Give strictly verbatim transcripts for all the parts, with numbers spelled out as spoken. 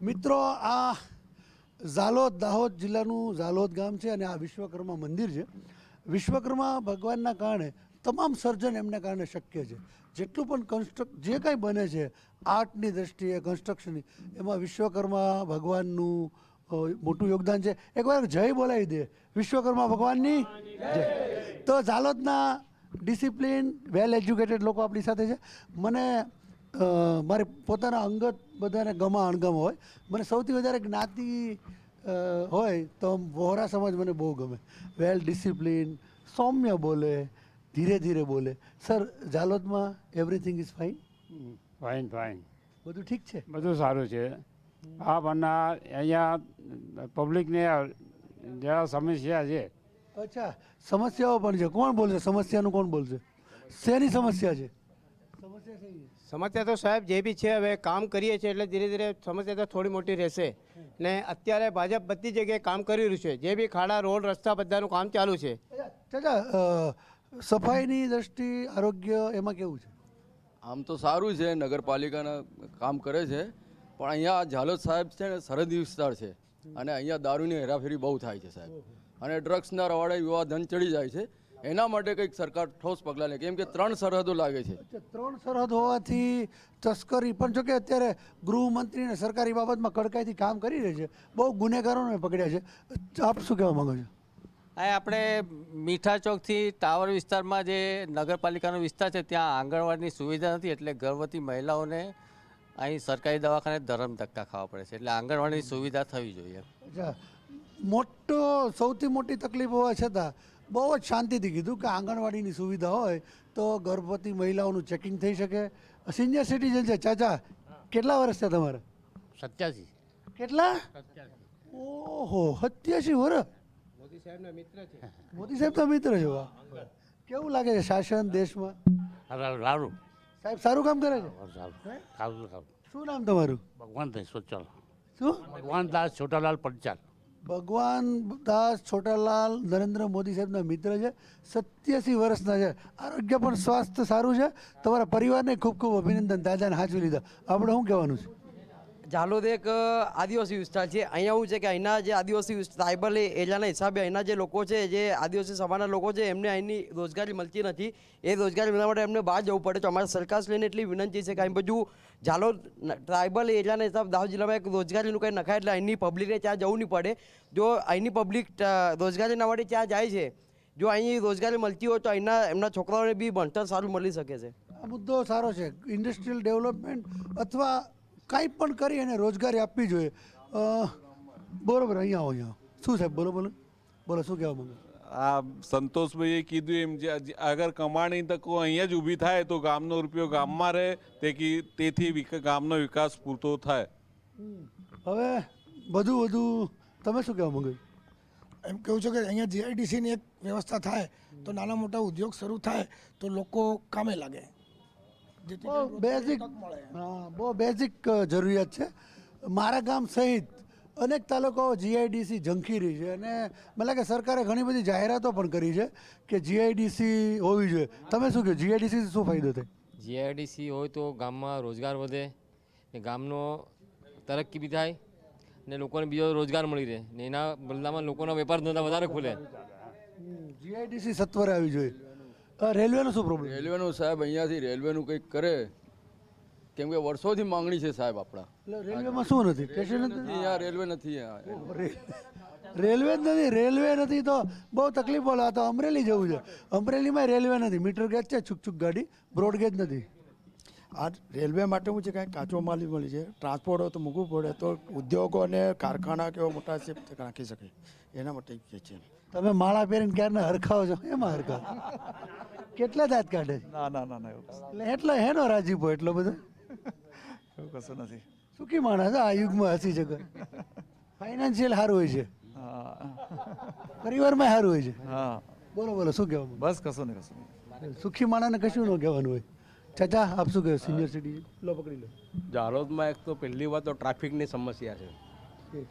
મિત્રો આ ઝાલોદ દાહોદ જિલ્લાનું ઝાલોદ ગામ છે અને આ વિશ્વકર્મા મંદિર છે. વિશ્વકર્મા ભગવાનના કારણે તમામ સર્જન એમને કારણે શક્ય છે. જેટલું પણ કન્સ્ટ્રક્ટ જે કાંઈ બને છે આર્ટની દ્રષ્ટિએ કન્સ્ટ્રક્શનની એમાં વિશ્વકર્મા ભગવાનનું મોટું યોગદાન છે. એકવાર જય બોલાવી દે વિશ્વકર્મા ભગવાનની જય. તો ઝાલોદના ડિસિપ્લિન વેલ એજ્યુકેટેડ લોકો આપણી સાથે છે. મને મારે પોતાના અંગત બધાને ગમા અણગમ હોય. મને સૌથી વધારે જ્ઞાતિ હોય તો વહોરા સમાજ મને બહુ ગમે. વેલ ડિસિપ્લિન, સૌમ્ય બોલે, ધીરે ધીરે બોલે. સર ઝાલોદમાં everything is fine? Fine fine બધું ઠીક છે, બધું સારું છે. હા પણ અહીંયા પબ્લિકને જરા સમસ્યા છે. અચ્છા, સમસ્યાઓ પણ છે. કોણ બોલશે સમસ્યાનું? કોણ બોલશે? શેની સમસ્યા છે? સમસ્યા શેની? સમસ્યા તો સાહેબ જે બી છે હવે કામ કરીએ છીએ એટલે ધીરે ધીરે સમસ્યા તો થોડી મોટી રહેશે. ને અત્યારે ભાજપ બધી જગ્યાએ કામ કરી રહ્યું છે. જે બી ખાડા, રોડ, રસ્તા બધાનું કામ ચાલુ છે. ચાચા, સફાઈની દ્રષ્ટિ, આરોગ્ય એમાં કેવું છે? આમ તો સારું છે, નગરપાલિકાના કામ કરે છે. પણ અહીંયા ઝાલોદ સાહેબ છે ને સરહદી વિસ્તાર છે અને અહીંયા દારૂની હેરાફેરી બહુ થાય છે સાહેબ. અને ડ્રગ્સના રવાડે યુવા ધન ચડી જાય છે. એના માટે કંઈક સરકાર ઠોસ પગલાં લે, કેમ કે ત્રણ સરહદો લાગે છે. ત્રણ સરહદ હોવાથી તસ્કરી પણ, જો કે અત્યારે ગૃહમંત્રીને સરકારી બાબતમાં કડકાઈથી કામ કરી રહી છે. બહુ ગુનેગારોને પકડ્યા છે. આપ શું કહેવા માંગો છો? આ આપણે મીઠા ચોકથી ટાવર વિસ્તારમાં જે નગરપાલિકાનો વિસ્તાર છે ત્યાં આંગણવાડીની સુવિધા નથી, એટલે ગર્ભવતી મહિલાઓને અહીં સરકારી દવાખાને ધરમ ધક્કા ખાવા પડે છે. એટલે આંગણવાડીની સુવિધા થવી જોઈએ. અચ્છા, મોટો સૌથી મોટી તકલીફ હોવા છતાં બહુ જ શાંતિથી કીધું કે આંગણવાડીની સુવિધા હોય તો ગર્ભવતી મહિલાઓનું ચેકિંગ થઈ શકે. સિનિયર સિટીઝન છે. ચાચા, કેટલા વર્ષ છે તમારે? સત્યાસી. કેટલા? ઓહો, સત્યાસી વર્ષ. મોદી સાહેબના મિત્ર છે. મોદી સાહેબના મિત્ર છે. વાહ. કેવું લાગે છે શાસન દેશમાં? સારું. સાહેબ સારું કામ કરે છે. સારું સારું. શું નામ તમારું? ભગવાન દાસ છોટાલાલ. શું? ભગવાન દાસ છોટાલાલ પંચાલ. ભગવાન દાસ છોટાલાલ નરેન્દ્ર મોદી સાહેબના મિત્ર છે. સત્યાસી વર્ષના છે. આરોગ્ય પણ સ્વાસ્થ્ય સારું છે. તમારા પરિવારને ખૂબ ખૂબ અભિનંદન, દાદાને હાચવી લીધા. આપણે શું કહેવાનું છે? ઝાલોદ એક આદિવાસી વિસ્તાર છે. અહીંયા એવું છે કે અહીંના જે આદિવાસી ટ્રાઇબલ એરિયાના હિસાબે અહીંના જે લોકો છે, જે આદિવાસી સમાજના લોકો છે, એમને અહીંની રોજગારી મળતી નથી. એ રોજગારી મળવા માટે એમને બહાર જવું પડે છે. અમારા સરકારશ્રીને એટલી વિનંતી છે કે અહીં બધું ઝાલોદ ટ્રાઇબલ એરિયાના હિસાબ દાહોદ જિલ્લામાં એક રોજગારીનું કંઈ નખાય એટલે અહીંની પબ્લિકને ત્યાં જવું નહીં પડે. જો અહીંની પબ્લિક રોજગારીના માટે ત્યાં જાય છે, જો અહીં રોજગારી મળતી હોય તો અહીંના એમના છોકરાઓને બી ભણતર સારું મળી શકે છે. આ મુદ્દો સારો છે. ઇન્ડસ્ટ્રીયલ ડેવલપમેન્ટ અથવા કાંઈ પણ કરી અને રોજગારી આપવી જોઈએ. બરોબર, અહીંયા આવો. અહીંયા શું સાહેબ? બોલો બોલો બોલો, શું કહેવા માંગો? આ સંતોષભાઈએ કીધું એમ, જે અગર કમાણી તકો અહીંયા જ ઊભી થાય તો ગામનો રૂપિયો ગામમાં રહે, તેથી ગામનો વિકાસ પૂરતો થાય. હવે બધું વધુ તમે શું કહેવા માંગો? એમ કહું છું કે અહીંયા જીઆઈડીસીની એક વ્યવસ્થા થાય તો નાના મોટા ઉદ્યોગ શરૂ થાય તો લોકો કામે લાગે. બહુ બેઝિક, હા, બહુ બેઝિક જરૂરિયાત છે. મારા ગામ સહિત અનેક તાલુકાઓ જીઆઈડીસી ઝંખી રહી છે અને મને લાગે સરકારે ઘણી બધી જાહેરાતો પણ કરી છે કે જીઆઈડીસી હોવી જોઈએ. તમે શું કહો? જીઆઈડીસી શું ફાયદો થાય? જીઆઈડીસી હોય તો ગામમાં રોજગાર વધે, ને ગામનો તરક્કી બી થાય, ને લોકોને બીજો રોજગાર મળી રહે, ને એના બદલામાં લોકોના વેપાર ધંધા વધારે ખુલે. જીઆઈડીસી સત્વરે આવી જોઈએ. રેલવેનો શું પ્રોબ્લેમ? રેલવેનું સાહેબ અહીંયાથી રેલવેનું કંઈક કરે, કેમ કે વર્ષોથી માંગણી છે સાહેબ આપણા. રેલવેમાં શું નથી? સ્ટેશન નથી. અહીંયા રેલવે નથી. રેલવે જ નથી. રેલવે નથી તો બહુ તકલીફ પડે. આ તો અમરેલી જવું છે. અમરેલીમાં રેલવે નથી. મીટર ગેજ છે, છૂક છૂક ગાડી, બ્રોડ ગેજ નથી. આ રેલવે માટે શું છે, કાંઈ કાચો માલ મળી છે, ટ્રાન્સપોર્ટ હોય તો મૂકવું પડે તો ઉદ્યોગો અને કારખાના કેવો મોટા છે રાખી શકે. એના માટે છે. તમે માળા પહેરીને ક્યારના હરખાવો છો? એમાં હરખાવ. કેટલા દાંત કાઢે? ના ના ના ના, એટલે એટલો હેનો રાજીપો એટલો બધો? એવું કશું નથી. સુખી માણસ આ યુગમાં હસી શકે. ફાઇનાન્શિયલ સારું હોય છે, પરિવારમાં સારું હોય છે. હા, બોલો બોલો, શું કહેવાનું? બસ કશું નહીં, કશું નહીં. સુખી માણસને કશું ન કહેવાનું હોય. ચાચા, આપ શું કહો? સિનિયર સિટીઝન લો, પકડી લો. ઝાલોદમાં એક તો પહેલી વાત તો ટ્રાફિકની સમસ્યા છે.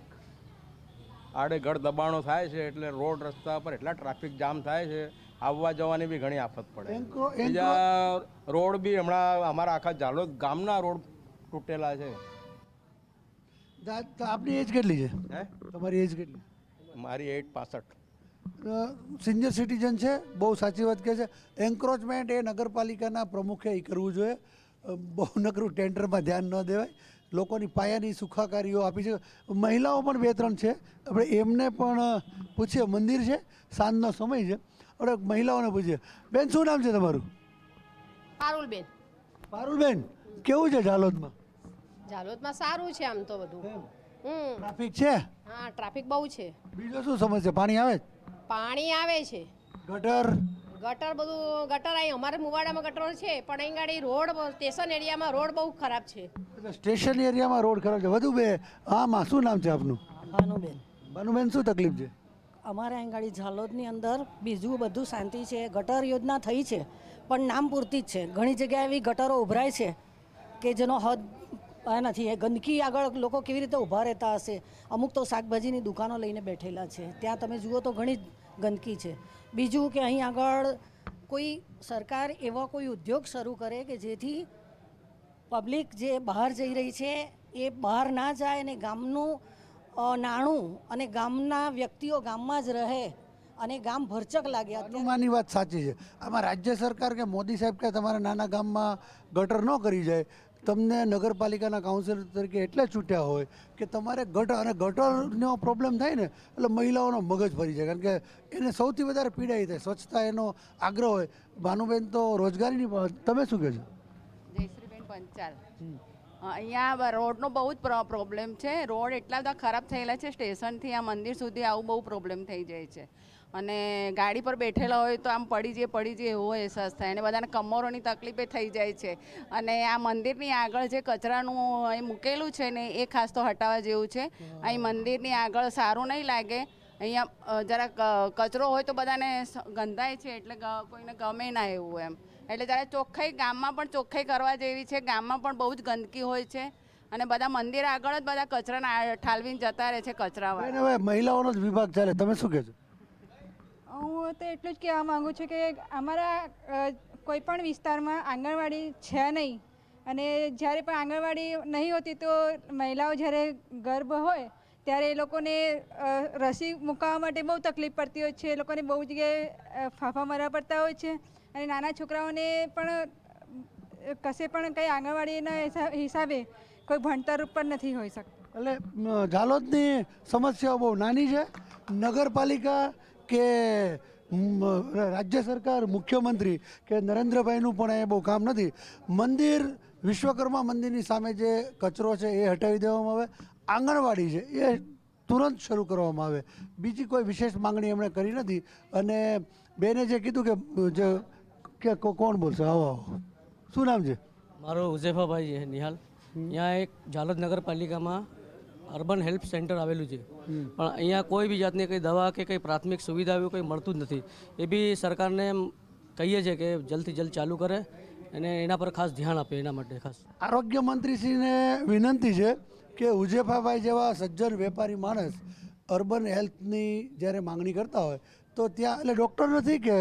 આડેધડ દબાણો થાય છે એટલે રોડ રસ્તા પર એટલા ટ્રાફિક જામ થાય છે, આવવા જવાની બી ઘણી આફત પડે. બીજા રોડ બી હમણાં અમારા આખા ઝાલોદ ગામના રોડ તૂટેલા છે. જા- તો આપની એજ કેટલી છે? હે તમારી એજ કેટલી? મારી એટ પાસઠ. સિનિયર સિટીઝન છે, બહુ સાચી વાત કહે છે. એન્ક્રોચમેન્ટ એ નગરપાલિકાના પ્રમુખે એ કરવું જોઈએ. અ, બહુ નકરું ટેન્ડરમાં ધ્યાન ન દેવાય. લોકોની પાયાની સુખાકારીઓ આપી છે. મહિલાઓ પણ બે ત્રણ છે, આપણે એમને પણ પૂછીએ. મંદિર છે, સાંજનો સમય છે, આપણે મહિલાઓને પૂછીએ. બેન, શું નામ છે તમારું? પારુલબેન. પારુલબેન, કેવું છે ઝાલોદમાં? ઝાલોદમાં સારું છે આમ તો બધું. હમ ટ્રાફિક છે? હા, ટ્રાફિક બહુ છે. બીજો શું સમસ્યા? પાણી આવે છે? પાણી આવે છે. ગટર? ગટર બધું ગટર અહીં અમારે મુવાડામાં ગટર છે, પણ અહીં ગાડી રોડ સ્ટેશન એરિયામાં રોડ બહુ ખરાબ છે. સ્ટેશન એરિયામાં રોડ ખરાબ છે. વધુ બે આમાં શું નામ છે આપનું? ભાનુબેન. ભાનુબેન, શું તકલીફ છે? અમારે અહીં ગાડી ઝાલોદની અંદર બીજું બધું શાંતિ છે. ગટર યોજના થઈ છે પણ નામ પૂરતી જ છે. ઘણી જગ્યાએ એવી ગટરો ઉભરાય છે કે જેનો હદ નથી. એ ગંદકી આગળ લોકો કેવી રીતે ઊભા રહેતા હશે. અમુક તો શાકભાજીની દુકાનો લઈને બેઠેલા છે, ત્યાં તમે જુઓ તો ઘણી ગંદકી છે. બીજું કે અહીં આગળ કોઈ સરકાર એવો કોઈ ઉદ્યોગ શરૂ કરે કે જેથી પબ્લિક જે બહાર જઈ રહી છે એ બહાર ના જાય અને ગામનું નાણું અને ગામના વ્યક્તિઓ ગામમાં જ રહે અને ગામ ભરચક લાગે. હનુમાનની વાત સાચી છે. આમાં રાજ્ય સરકાર કે મોદી સાહેબ કે તમારા નાના ગામમાં ગટર ન કરી જાય, તમને નગરપાલિકાના કાઉન્સિલર તરીકે એટલે છૂટ્યા હોય કે તમારે ગટર અને ગટરનો પ્રોબ્લેમ થાય ને એટલે મહિલાઓનો મગજ ફરી જાય, કારણ કે એને સૌથી વધારે પીડાઈ થાય. સ્વચ્છતા એનો આગ્રહ હોય. ભાનુબેન, તો રોજગારીની તમે શું કહો છો? જયશ્રીબેન પંચાલ. અહીંયા રોડનો બહુ જ પ્રોબ્લેમ છે. રોડ એટલા બધા ખરાબ થયેલા છે, સ્ટેશનથી આ મંદિર સુધી આવું બહુ પ્રોબ્લેમ થઈ જાય છે. અને ગાડી પર બેઠેલા હોય તો આમ પડી જઈએ પડી જઈએ એવો અહેસાસ થાય. અને બધાને કમરોની તકલીફે થઈ જાય છે. અને આ મંદિરની આગળ જે કચરાનું અહીં મૂકેલું છે ને એ ખાસ તો હટાવવા જેવું છે. અહીં મંદિરની આગળ સારું નહીં લાગે. અહીંયા જરાક કચરો હોય તો બધાને ગંધાય છે, એટલે કોઈને ગમે ના એવું એમ. એટલે જ્યારે ચોખ્ખાઈ ગામમાં પણ ચોખ્ખાઈ કરવા જેવી છે. ગામમાં પણ બહુ જ ગંદકી હોય છે અને બધા મંદિર આગળ જ બધા કચરાને ઠાલવીને જતા રહે છે કચરાવાળા. હવે મહિલાઓનો જ વિભાગ ચાલે, તમે શું કહેશો? હું તો એટલું જ કહેવા માગું છું કે અમારા કોઈ પણ વિસ્તારમાં આંગણવાડી છે નહીં, અને જ્યારે પણ આંગણવાડી નહીં હોતી તો મહિલાઓ જ્યારે ગર્ભ હોય ત્યારે એ લોકોને રસી મૂકવા માટે બહુ તકલીફ પડતી હોય છે. એ લોકોને બહુ જગ્યાએ ફાંફા મારવા પડતા હોય છે. અને નાના છોકરાઓને પણ કશે પણ કંઈ આંગણવાડીના હિસાબે કોઈ ભણતર ઉપર નથી હોઈ શકતું. એટલે ઝાલોદની સમસ્યાઓ બહુ નાની છે. નગરપાલિકા કે રાજ્ય સરકાર, મુખ્યમંત્રી કે નરેન્દ્રભાઈનું પણ એ બહુ કામ નથી. મંદિર, વિશ્વકર્મા મંદિરની સામે જે કચરો છે એ હટાવી દેવામાં આવે. આંગણવાડી છે એ તુરંત શરૂ કરવામાં આવે. બીજી કોઈ વિશેષ માંગણી એમણે કરી નથી. અને બેને જે કીધું કે જે કે કોણ બોલશે? આવો આવો. શું નામ છે? મારો ઉઝેફાભાઈ છે, નિહાલ. અહીંયા એક ઝાલોદ નગરપાલિકામાં અર્બન હેલ્થ સેન્ટર આવેલું છે, પણ અહીંયા કોઈ બી જાતની કંઈ દવા કે કંઈ પ્રાથમિક સુવિધા એવું કંઈ મળતું જ નથી. એ બી સરકારને કહીએ છીએ કે જલ્દથી જલ્દ ચાલુ કરે અને એના પર ખાસ ધ્યાન આપે. એના માટે ખાસ આરોગ્ય મંત્રીશ્રીને વિનંતી છે કે ઉજેફાભાઈ જેવા સજ્જન વેપારી માણસ અર્બન હેલ્થની જ્યારે માંગણી કરતા હોય તો ત્યાં, એટલે ડૉક્ટર નથી કે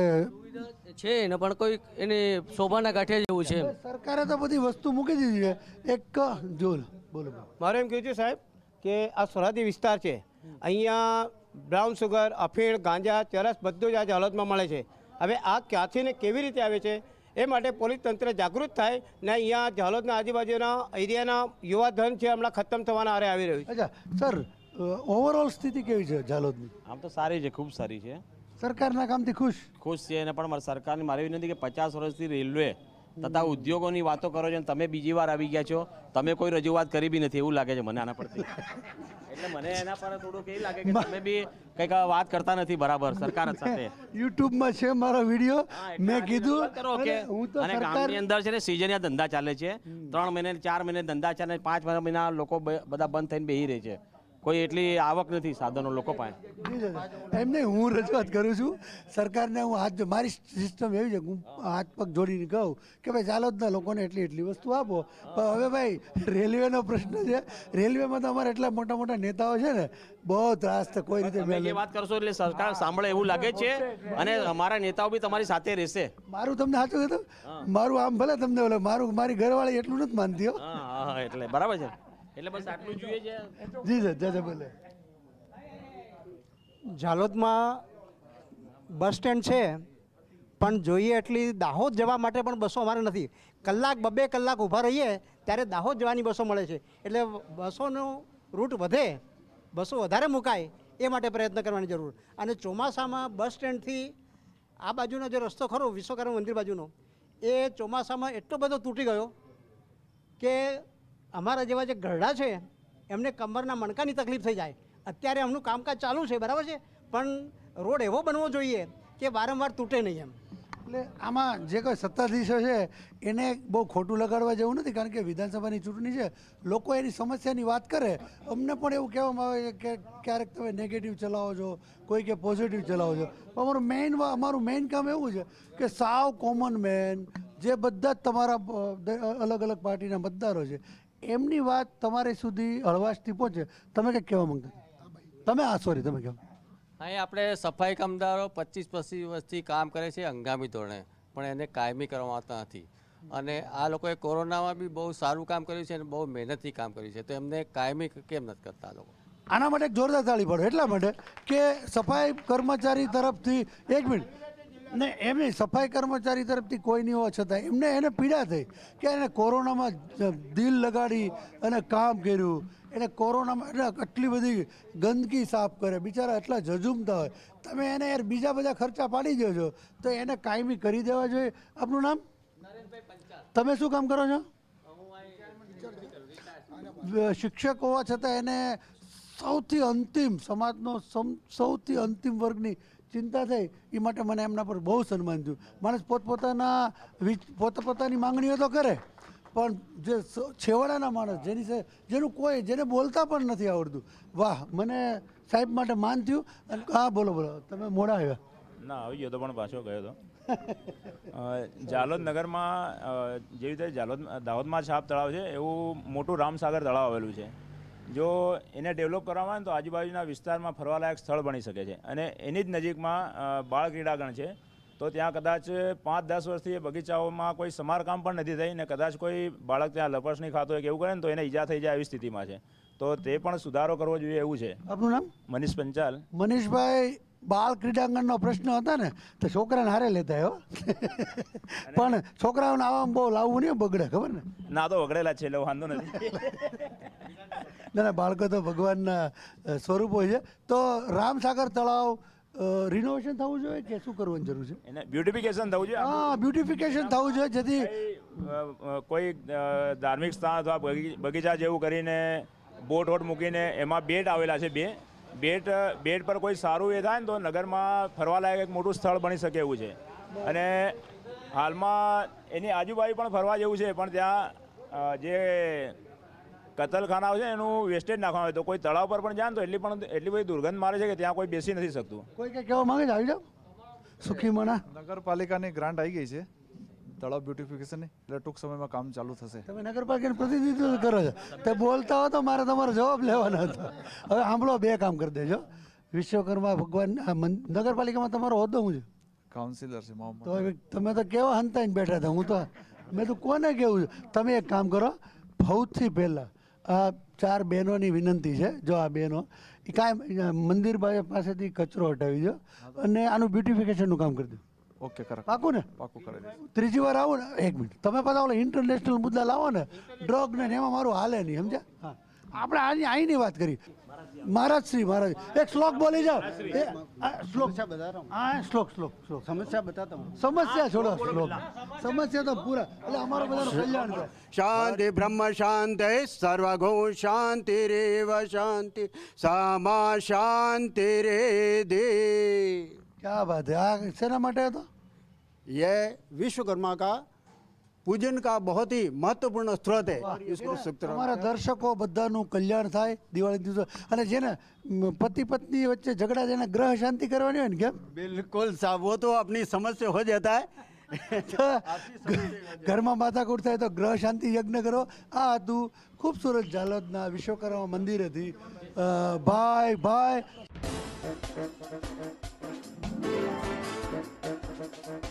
છે ને, પણ કોઈ એની શોભાના ગાંઠિયા જેવું છે. સરકારે તો બધી વસ્તુ મૂકી દીધી છે. એક જો બોલો. મારે એમ કહ્યું છે સાહેબ કે આ સરહદી વિસ્તાર છે. અહીંયા બ્રાઉન સુગર, અફીણ, ગાંજા, ચરસ બધું જ આ ઝાલોદમાં મળે છે. હવે આ ક્યાંથી ને કેવી રીતે આવે છે એ માટે પોલીસ તંત્ર જાગૃત થાય ને અહીંયા ઝાલોદના આજુબાજુના એરિયાના યુવા ધન છે હમણાં ખતમ થવાના આરે આવી રહ્યું છે. અચ્છા સર, ઓવરઓલ સ્થિતિ કેવી છે ઝાલોદની? આમ તો સારી છે, ખૂબ સારી છે. સરકારના કામથી ખુશ ખુશ છે. અને પણ સરકારની મારી વિનંતી કે પચાસ વર્ષથી રેલવે તથા ઉદ્યોગોની વાતો કરો છો અને તમે બીજી વાર આવી ગયા છો. તમે કોઈ રજૂઆત કરી બી નથી એવું લાગે છે મને આના પરથી. એટલે મને એના પર થોડુંક એવું લાગે કે તમે બી કંઈક વાત કરતા નથી બરાબર સરકાર સાથે. યુટ્યુબમાં છે મારો વિડીયો, મેં કીધું કરો કે અને ગામની અંદર છે ને સિઝનના ધંધા ચાલે છે. ત્રણ મહિને ચાર મહિને ધંધા ચાલે, પાંચ મહિના લોકો બધા બંધ થઈને બેસી રહે છે. કોઈ એટલી આવક નથી સાધનો લોકો પાસે. એમને હું રજૂઆત કરું છું સરકારને. હું હાથ, મારી સિસ્ટમ એવી છે હું હાથ પગ જોડીને કહું કે ભાઈ ઝાલોદના લોકોને એટલી એટલી વસ્તુ આપો. પણ હવે ભાઈ રેલવેનો પ્રશ્ન છે. રેલવેમાં તો અમારે એટલા મોટા મોટા નેતાઓ છે ને, બહુ ત્રાસ છે. કોઈ રીતે તમે વાત કરશો એટલે સરકાર સાંભળે એવું લાગે છે અને અમારા નેતાઓ બી તમારી સાથે રહેશે. મારું તમને સાચું કીધું, મારું આમ ભલે તમને મારું મારી ઘરવાળી એટલું નથી માનતી હો. હા એટલે બરાબર છે. એટલે બસ આટલું જોઈએ છે. જી સર જજે બોલે. ઝાલોદમાં બસ સ્ટેન્ડ છે પણ જોઈએ એટલી દાહોદ જવા માટે પણ બસો અમારે નથી. કલાક બબે કલાક ઊભા રહીએ ત્યારે દાહોદ જવાની બસો મળે છે. એટલે બસોનું રૂટ વધે, બસો વધારે મુકાય એ માટે પ્રયત્ન કરવાની જરૂર. અને ચોમાસામાં બસ સ્ટેન્ડથી આ બાજુનો જે રસ્તો ખરો વિશ્વકર્મા મંદિર બાજુનો એ ચોમાસામાં એટલો બધો તૂટી ગયો કે અમારા જેવા જે ગરડા છે એમને કમરના મણકાની તકલીફ થઈ જાય. અત્યારે એમનું કામકાજ ચાલુ છે બરાબર છે, પણ રોડ એવો બનવો જોઈએ કે વારંવાર તૂટે નહીં એમ. એટલે આમાં જે કોઈ સત્તાધીશો છે એને બહુ ખોટું લગાડવા જેવું નથી, કારણ કે વિધાનસભાની ચૂંટણી છે, લોકો એની સમસ્યાની વાત કરે. અમને પણ એવું કહેવામાં આવે છે કે ક્યારેક તમે નેગેટિવ ચલાવો છો, કોઈ કે પોઝિટિવ ચલાવો છો. પણ અમારું મેઇન અમારું મેઇન કામ એવું છે કે સાવ કોમન મેન જે બધા જ તમારા અલગ અલગ પાર્ટીના મતદારો છે એમની વાત તમારી સુધી હળવાશથી પહોંચે. તમે કંઈક કહેવા માંગતા તમે આ સોરી તમે કહો. અહીં આપણે સફાઈ કામદારો પચીસ પચીસ વર્ષથી કામ કરે છે હંગામી ધોરણે, પણ એને કાયમી કરવામાં આવતા નથી. અને આ લોકોએ કોરોનામાં બી બહુ સારું કામ કર્યું છે અને બહુ મહેનતથી કામ કર્યું છે, તો એમને કાયમી કેમ નથી કરતા લોકો? આના માટે એક જોરદાર તાળી પાડો. એટલા માટે કે સફાઈ કર્મચારી તરફથી એક મિનિટ ને એમની સફાઈ કર્મચારી તરફથી કોઈ નહીં હોવા છતાં એમને એને પીડા થઈ કે એને કોરોનામાં દિલ લગાડી અને કામ કર્યું. એને કોરોનામાં એટલે આટલી બધી ગંદકી સાફ કરે, બિચારા એટલા ઝઝુમતા હોય, તમે એને યાર બીજા બધા ખર્ચા પાડી દો છો તો એને કાયમી કરી દેવા જોઈએ. આપનું નામ? તમે શું કામ કરો છો? શિક્ષક હોવા છતાં એને સૌથી અંતિમ સમાજનો સૌથી અંતિમ વર્ગની ચિંતા થઈ એ માટે મને એમના પર બહુ સન્માન થયું. માણસ પોતપોતાના પોતપોતાની માંગણીઓ તો કરે, પણ જે છેવાડાના માણસ જેની છે જેનું કોઈ જેને બોલતા પણ નથી આવડતું, વાહ મને સાહેબ માટે માન થયું. અને હા બોલો બોલો તમે મોડા આવ્યા? ના આવી ગયો તો પણ પાછો ગયો હતો. જાલોદ નગરમાં જેવી રીતે જાલોદ દાહોદમાં છાપ તળાવ છે એવું મોટું રામસાગર તળાવ આવેલું છે. જો એને ડેવલપ કરવામાં આવે તો આજુબાજુના વિસ્તારમાં ફરવાલાયક સ્થળ બની શકે છે. અને એની જ નજીકમાં બાળ ક્રીડાગણ છે, તો ત્યાં કદાચ પાંચ દસ વર્ષથી એ બગીચાઓમાં કોઈ સમારકામ પણ નથી થઈ ને કદાચ કોઈ બાળક ત્યાં લપસણી ખાતો હોય કે એવું કરે ને તો એને ઈજા થઈ જાય એવી સ્થિતિમાં છે. તો તે પણ સુધારો કરવો જોઈએ એવું છે. આપનું નામ? મનીષ પંચાલ. મનીષભાઈ, બાળ ક્રીડાંગણનો પ્રશ્ન હતા ને તો છોકરાને હારે લેતા હો, પણ છોકરાઓને આવામાં બહુ લાવવું નહીં બગડે, ખબર ને? ના તો બગડેલા છે એટલે વાંધો નથી. ના ના બાળકો તો ભગવાનના સ્વરૂપ હોય છે. તો રામસાગર તળાવ રિનોવેશન થવું જોઈએ કે શું કરવાની જરૂર છે? એને બ્યુટિફિકેશન થવું જોઈએ. હા બ્યુટિફિકેશન થવું જોઈએ જેથી કોઈ ધાર્મિક સ્થાન અથવા બગીચા જેવું કરીને બોટ વોટ મૂકીને એમાં બેટ આવેલા છે બે બેટ બેટ પર કોઈ સારું એ થાય ને તો નગરમાં ફરવાલાયક એક મોટું સ્થળ બની શકે એવું છે. અને હાલમાં એની આજુબાજુ પણ ફરવા જેવું છે, પણ ત્યાં જે કતલખાના છે એનું વેસ્ટેજ નાખવાનું હોય તો કોઈ તળાવ પર પણ જાય તો એટલી પણ એટલી બધી દુર્ગંધ મારે છે કે ત્યાં કોઈ બેસી નથી શકતું. કોઈ કંઈ કહેવા માંગે છે? આવી જાઓ. સુખી મના નગરપાલિકાની ગ્રાન્ટ આવી ગઈ છે તળાવ બ્યુટિફિકેશનની, એટલે ટૂંક સમયમાં કામ ચાલુ થશે. તમે નગરપાલિકાનું પ્રતિનિધિત્વ કરો છો, તે બોલતા હો તો મારે તમારો જવાબ લેવાનો હતો. હવે સાંભળો, બે કામ કરી દેજો. વિશ્વકર્મા ભગવાન નગરપાલિકામાં તમારો હોદ્દો શું છે? કાઉન્સિલર છે. તો તમે તો કેવા હંતાઈને બેઠા હતા, હું તો મેં તો કોને કેવું છું. તમે એક કામ કરો, સૌથી પહેલાં આ ચાર બહેનોની વિનંતી છે, જો આ બહેનો એ કાંઈ મંદિર પાસેથી કચરો હટાવી દો અને આનું બ્યુટિફિકેશનનું કામ કરી દો. ઓકે કર પાકું ને? પાકું કરી દઈશ. ત્રીજી વાર આવો ને, એક મિનિટ તમે પાછા ઓલા ઇન્ટરનેશનલ મુદ્દા લાવો ને ડ્રગ ને એમાં મારું હાલે નહીં, સમજ્યા? હા આપણે આની અહીંની વાત કરી. મહારાજ શ્રી મહારાજ એક શ્લોક બોલી જાઓ. શ્લોક હા શ્લોક શ્લોક શ્લોક સમસ્યા બતાતા હું. સમસ્યા છોડો, શ્લોક સમસ્યા તો પૂરા એટલે અમારો બધાનું કલ્યાણ થાય. શાંતિ બ્રહ્મ શાંતિ સર્વગુણ શાંતિ રેવ શાંતિ સમા શાંતિ રે દે. क्या बात है. આ શેના માટે હતો? ये विश्वकर्मा का पूजन का बहुत ही महत्वपूर्ण स्त्रोत है. इसको તમારા દર્શકો બધાનું કલ્યાણ થાય દિવાળી દિવસે. અને જેને પતિ પત્ની વચ્ચે ઝઘડા જેને ગ્રહ શાંતિ કરવાની હોય ને, કેમ? बिल्कुल साहब, वो तो अपनी समझ से हो जाता है. ઘરમાં માથાકૂટ થાય તો ગ્રહ શાંતિ યજ્ઞ કરો. આ હતું ખૂબસૂરત ઝાલોદના વિશ્વકર્મા મંદિરેથી ભાઈ ભાઈ.